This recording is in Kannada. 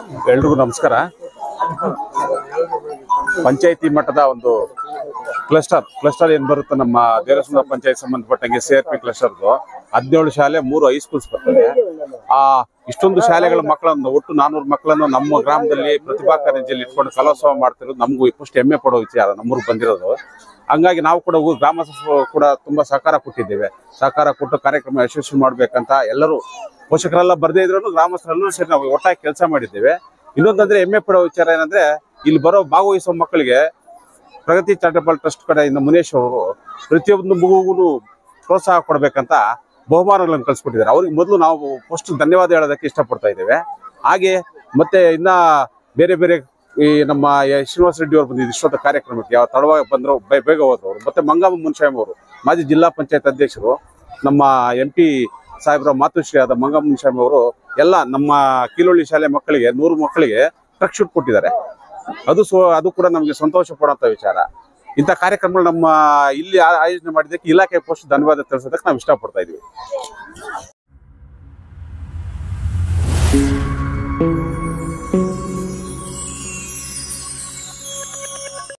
ಎಲ್ರಿಗೂ ನಮಸ್ಕಾರ. ಪಂಚಾಯತಿ ಮಟ್ಟದ ಒಂದು ಕ್ಲಸ್ಟರ್ ಏನ್ ಬರುತ್ತೆ ನಮ್ಮ ದೇವರಸಂದ್ರ ಪಂಚಾಯತ್ ಸಂಬಂಧಪಟ್ಟಂಗೆ CRP ಕ್ಲಸ್ಟರ್ದು 17 ಶಾಲೆ 3 ಹೈಸ್ಕೂಲ್ಸ್ ಬರ್ತದೆ. ಇಷ್ಟೊಂದು ಶಾಲೆಗಳ ಮಕ್ಕಳನ್ನು ಒಟ್ಟು 400 ಮಕ್ಕಳನ್ನು ನಮ್ಮ ಗ್ರಾಮದಲ್ಲಿ ಪ್ರತಿಭಾ ಕಾರಂಜಿಯಲ್ಲಿ ಇಟ್ಕೊಂಡು ಕಲೋತ್ಸವ ಮಾಡ್ತಿರೋದು ನಮಗೂ ಫಸ್ಟ್ ಹೆಮ್ಮೆ ಪಡೋ ವಿಚಾರ, ನಮ್ಮೂರಿಗೆ ಬಂದಿರೋದು. ಹಂಗಾಗಿ ನಾವು ಕೂಡ ಗ್ರಾಮಸ್ಥರು ಕೂಡ ತುಂಬಾ ಸಹಕಾರ ಕೊಟ್ಟಿದ್ದೇವೆ. ಸಹಕಾರ ಕೊಟ್ಟು ಕಾರ್ಯಕ್ರಮ ಯಶಸ್ವಿ ಮಾಡ್ಬೇಕಂತ ಎಲ್ಲರೂ ಪೋಷಕರೆಲ್ಲ ಬರ್ದೇ ಇದ್ರು ಗ್ರಾಮಸ್ಥರೆಲ್ಲರೂ ಸೇರಿ ನಾವು ಒಟ್ಟಾಗಿ ಕೆಲಸ ಮಾಡಿದ್ದೇವೆ. ಇನ್ನೊಂದಂದ್ರೆ ಹೆಮ್ಮೆ ಪಡೋ ವಿಚಾರ ಏನಂದ್ರೆ, ಇಲ್ಲಿ ಬರೋ ಭಾಗವಹಿಸುವ ಮಕ್ಕಳಿಗೆ ಪ್ರಗತಿ ಚಾರಿಟಬಲ್ ಟ್ರಸ್ಟ್ ಕಡೆಯಿಂದ ಮುನೇಶ್ ಅವರು ಪ್ರತಿಯೊಂದು ಮಗುಗೂ ಪ್ರೋತ್ಸಾಹ ಕೊಡ್ಬೇಕಂತ ಬಹುಮಾನಗಳನ್ನು ಕಳಿಸ್ಕೊಟ್ಟಿದ್ದಾರೆ. ಅವ್ರಿಗೆ ಮೊದಲು ನಾವು ಫಸ್ಟ್ ಧನ್ಯವಾದ ಹೇಳೋದಕ್ಕೆ ಇಷ್ಟಪಡ್ತಾ ಇದ್ದೇವೆ. ಹಾಗೆ ಮತ್ತೆ ಇನ್ನ ಬೇರೆ ಬೇರೆ ಈ ನಮ್ಮ ಶ್ರೀನಿವಾಸ ರೆಡ್ಡಿ ಅವರು ಬಂದಿದ್ದು ಇಷ್ಟೊತ್ತ ಕಾರ್ಯಕ್ರಮಕ್ಕೆ, ಯಾವ ತಡವಾಗಿ ಬಂದ್ರು ಬೇಗ ಹೋದ್ರು ಅವರು. ಮತ್ತೆ ಮಂಗಮ್ಮ ಮುನ್ಸಾಯಂ ಅವರು ಮಾಜಿ ಜಿಲ್ಲಾ ಪಂಚಾಯತ್ ಅಧ್ಯಕ್ಷರು, ನಮ್ಮ MP ಸಾಹೇಬ್ರ ಮಾತುಶ್ರೀಯಾದ ಮಂಗಮ್ಮ ಮುನ್ಸಾಯಂ ಅವರು ಎಲ್ಲ ನಮ್ಮ ಕೀಲೊಳ್ಳಿ ಶಾಲೆ ಮಕ್ಕಳಿಗೆ 100 ಮಕ್ಕಳಿಗೆ ಟ್ರಕ್ ಶೂಟ್ ಕೊಟ್ಟಿದ್ದಾರೆ. ಅದು ಕೂಡ ನಮಗೆ ಸಂತೋಷ ಪಡುವಂತ ವಿಚಾರ. ಇಂಥ ಕಾರ್ಯಕ್ರಮಗಳು ನಮ್ಮ ಇಲ್ಲಿ ಆಯೋಜನೆ ಮಾಡಿದ್ದಕ್ಕೆ ಇಲಾಖೆ ಪೋಸ್ಟ್ ಧನ್ಯವಾದ ತಿಳಿಸೋದಕ್ಕೆ ನಾವು ಇಷ್ಟಪಡ್ತಾ ಇದೀವಿ.